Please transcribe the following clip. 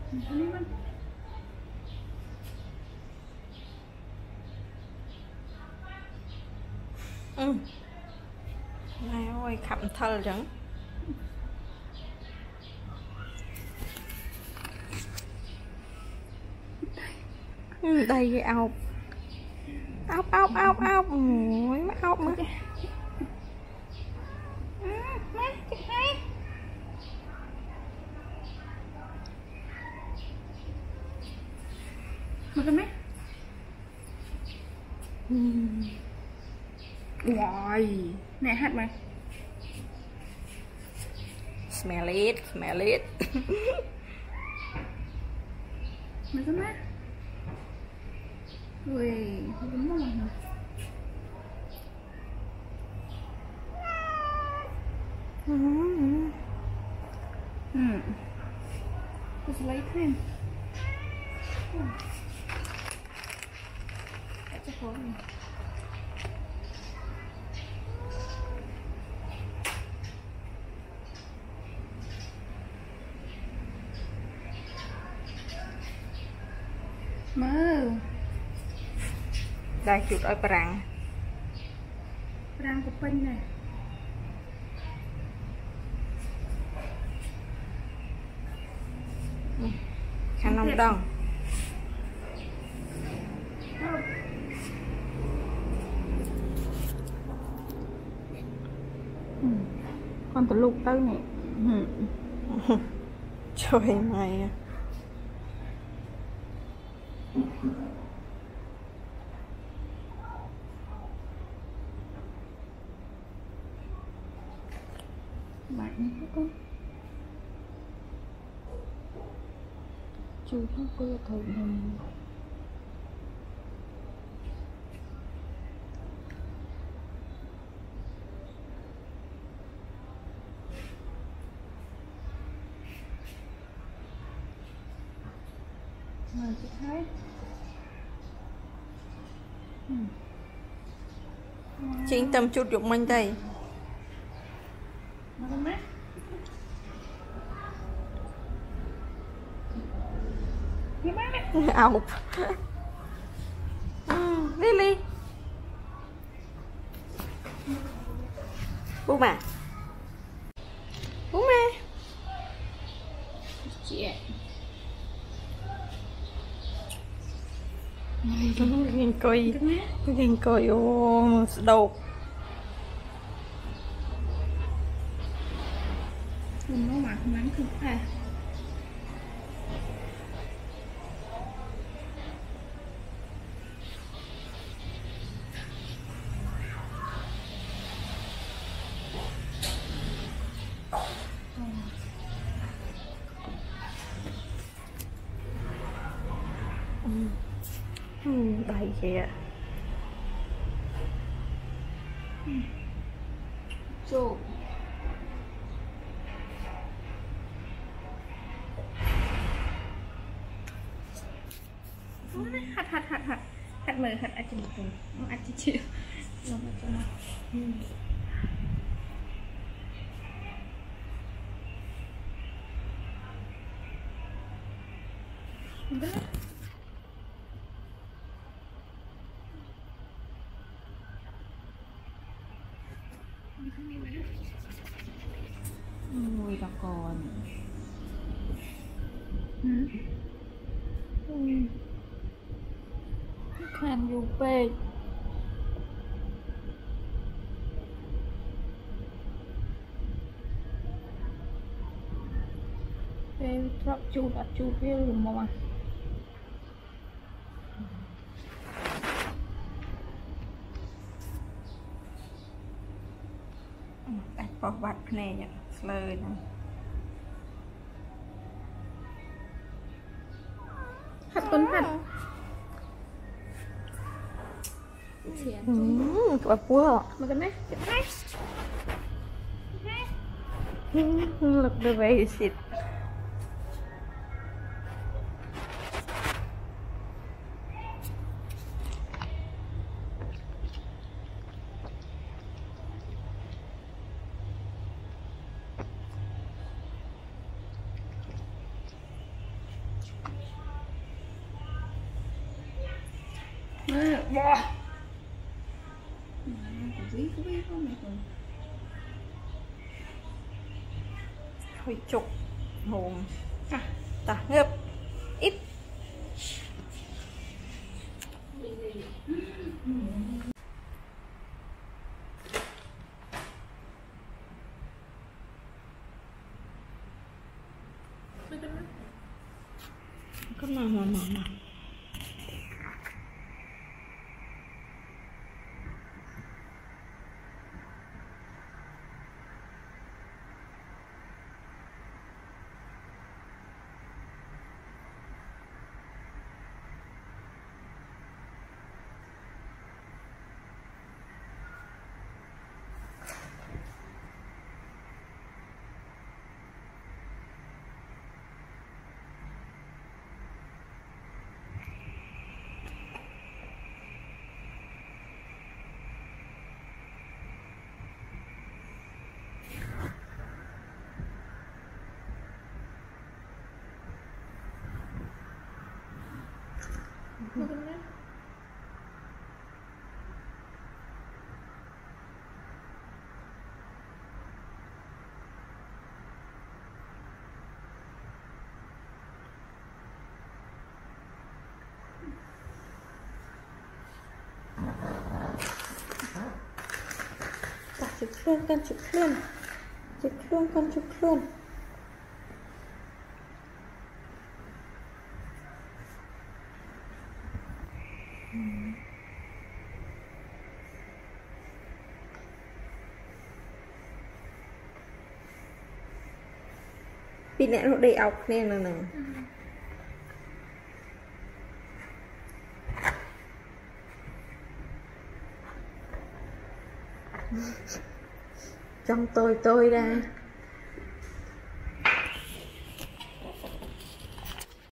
Này ôi khẩm thơ chẳng đây cái ốc ốc ôi má ốc mà mà cái mấy rồi nè hạt mà smell it mà cái mấy ui đúng rồi hả just lấy thêm chắc có gì mơ đây chuột ở prang của Pinh này khăn nông đông con từ lục tới này trời mày bạn con chú không có thử mình rồi chị thấy chính tâm chút dụng mình đây ốc Lily bố mà chị ạ ghen coi ô đầu nó mặc nắng cực à đầy kìa Chô hạt mờ hạt ăn chừng cùng nó ăn chịu chịu nó cho nó mùi đỏ còn khăn vô bê bê trọc chụp đặt chụp bê mà bỏ bát này nhá lời này hạt con hạt quả cua mà cái này look the way he sit bò ví không mày còn hơi chục hồn ta ngập ít có mà chụp luôn con chụp luôn con chụp luôn bị nè nó đầy ọc nè nè trong tôi ra